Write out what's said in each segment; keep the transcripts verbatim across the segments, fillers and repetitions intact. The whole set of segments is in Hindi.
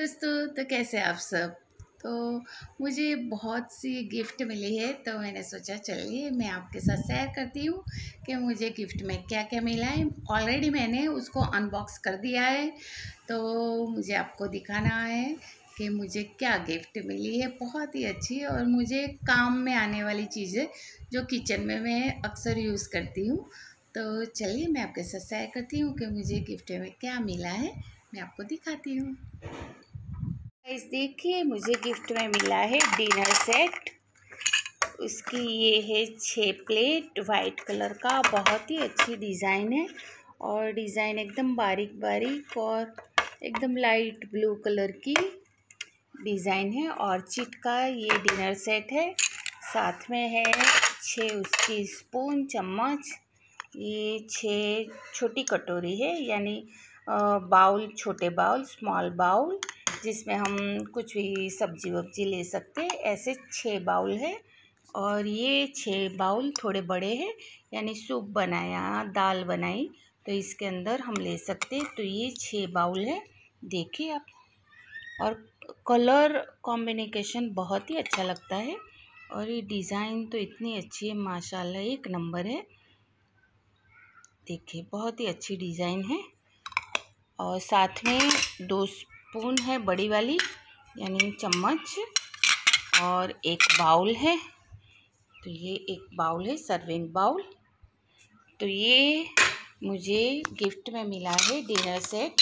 दोस्तों, तो कैसे आप सब। तो मुझे बहुत सी गिफ्ट मिली है, तो मैंने सोचा चलिए मैं आपके साथ शेयर करती हूँ कि मुझे गिफ्ट में क्या क्या मिला है। ऑलरेडी मैंने उसको अनबॉक्स कर दिया है, तो मुझे आपको दिखाना है कि मुझे क्या गिफ्ट मिली है। बहुत ही अच्छी और मुझे काम में आने वाली चीज़ें जो किचन में मैं अक्सर यूज़ करती हूँ। तो चलिए मैं आपके साथ शेयर करती हूँ कि मुझे गिफ्ट में क्या मिला है, मैं आपको दिखाती हूँ। गाइस देखिए, मुझे गिफ्ट में मिला है डिनर सेट। उसकी ये है छः प्लेट वाइट कलर का, बहुत ही अच्छी डिज़ाइन है और डिज़ाइन एकदम बारीक बारीक और एकदम लाइट ब्लू कलर की डिज़ाइन है। ऑर्चिड का ये डिनर सेट है। साथ में है छः उसकी स्पून चम्मच, ये छः छोटी कटोरी है, यानी बाउल, छोटे बाउल, स्मॉल बाउल, जिसमें हम कुछ भी सब्जी वब्जी ले सकते हैं। ऐसे छः बाउल है और ये छः बाउल थोड़े बड़े हैं, यानी सूप बनाया, दाल बनाई तो इसके अंदर हम ले सकते हैं। तो ये छः बाउल है, देखिए आप। और कलर कॉम्बिनेशन बहुत ही अच्छा लगता है और ये डिज़ाइन तो इतनी अच्छी है, माशाल्लाह एक नंबर है। देखिए बहुत ही अच्छी डिज़ाइन है। और साथ में दो स्पून है बड़ी वाली, यानी चम्मच, और एक बाउल है। तो ये एक बाउल है, सर्विंग बाउल। तो ये मुझे गिफ्ट में मिला है डिनर सेट।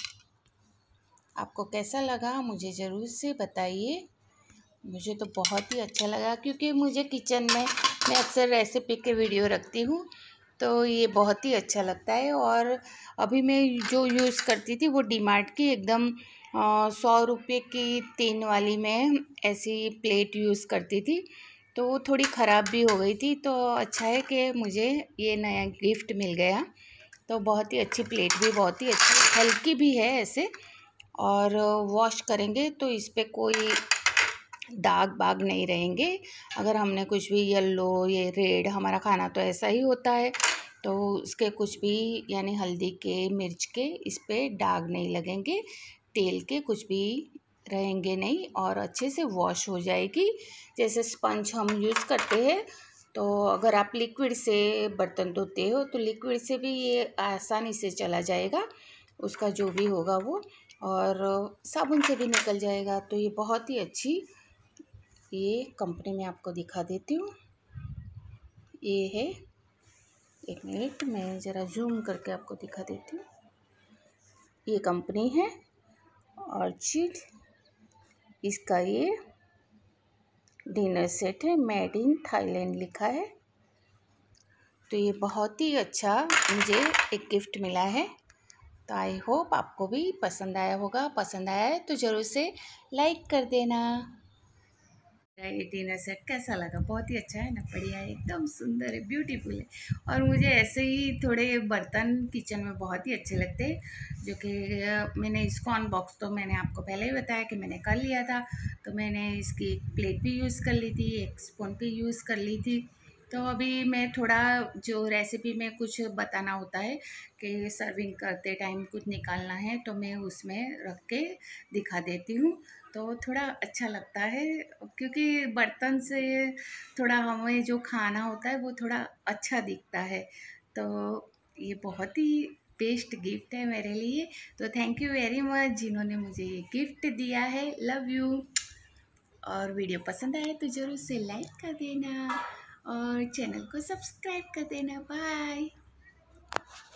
आपको कैसा लगा मुझे ज़रूर से बताइए। मुझे तो बहुत ही अच्छा लगा, क्योंकि मुझे किचन में मैं अक्सर रेसिपी के वीडियो रखती हूँ, तो ये बहुत ही अच्छा लगता है। और अभी मैं जो यूज़ करती थी वो डीमार्ट की एकदम सौ रुपये की तीन वाली में ऐसी प्लेट यूज़ करती थी, तो वो थोड़ी ख़राब भी हो गई थी। तो अच्छा है कि मुझे ये नया गिफ्ट मिल गया। तो बहुत ही अच्छी प्लेट भी, बहुत ही अच्छी, हल्की भी है ऐसे, और वॉश करेंगे तो इस पर कोई दाग बाग नहीं रहेंगे। अगर हमने कुछ भी येलो, ये रेड, हमारा खाना तो ऐसा ही होता है, तो उसके कुछ भी यानी हल्दी के, मिर्च के, इस पे दाग नहीं लगेंगे, तेल के कुछ भी रहेंगे नहीं, और अच्छे से वॉश हो जाएगी। जैसे स्पंज हम यूज़ करते हैं, तो अगर आप लिक्विड से बर्तन धोते हो तो लिक्विड से भी ये आसानी से चला जाएगा, उसका जो भी होगा वो, और साबुन से भी निकल जाएगा। तो ये बहुत ही अच्छी, ये कंपनी में आपको दिखा देती हूँ। ये है, एक मिनट मैं ज़रा जूम करके आपको दिखा देती हूँ। ये कंपनी है ऑर्चिड, इसका ये डिनर सेट है, मेड इन थाईलैंड लिखा है। तो ये बहुत ही अच्छा मुझे एक गिफ्ट मिला है। तो आई होप आपको भी पसंद आया होगा। पसंद आया है तो ज़रूर से लाइक कर देना। ये डिनर सेट कैसा लगा? बहुत ही अच्छा है ना, बढ़िया है, एकदम सुंदर है, ब्यूटीफुल है। और मुझे ऐसे ही थोड़े बर्तन किचन में बहुत ही अच्छे लगते हैं, जो कि मैंने इसको अनबॉक्स तो मैंने आपको पहले ही बताया कि मैंने कर लिया था। तो मैंने इसकी एक प्लेट भी यूज़ कर ली थी, एक स्पून भी यूज़ कर ली थी। तो अभी मैं थोड़ा जो रेसिपी में कुछ बताना होता है कि सर्विंग करते टाइम कुछ निकालना है, तो मैं उसमें रख के दिखा देती हूँ, तो थोड़ा अच्छा लगता है। क्योंकि बर्तन से थोड़ा हमें जो खाना होता है वो थोड़ा अच्छा दिखता है। तो ये बहुत ही बेस्ट गिफ्ट है मेरे लिए। तो थैंक यू वेरी मच जिन्होंने मुझे ये गिफ्ट दिया है, लव यू। और वीडियो पसंद आए तो ज़रूर से लाइक कर देना और चैनल को सब्सक्राइब कर देना। बाय।